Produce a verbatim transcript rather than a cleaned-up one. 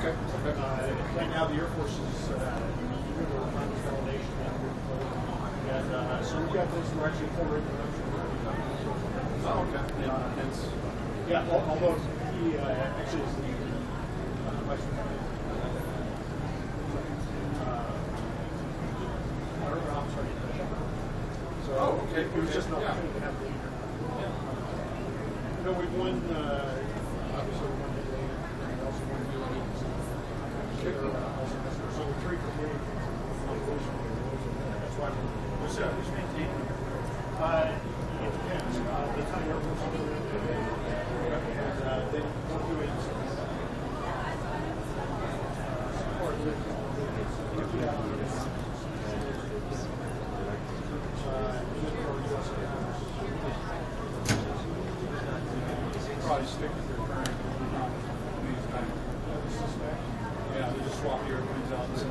Okay. Okay. Uh, right now, the Air Force is uh, doing a refinement validation, and uh, so we've got those. We're actually full rate production. Oh, okay. Yeah. Uh, It's, yeah. Although he uh, actually is the uh, vice president. So oh, okay. It was okay. just an yeah. opportunity to have the leader. Yeah. You know, we've won, uh, obviously, we won the league, and we also won the league. So we're three for three. That's why we're. What's that? Who's maintaining it? Uh, it depends. Uh, the time Air Force is doing it, and uh, they don't do it. Support the. Probably stick with their current. Yeah, they just swap the airplanes out and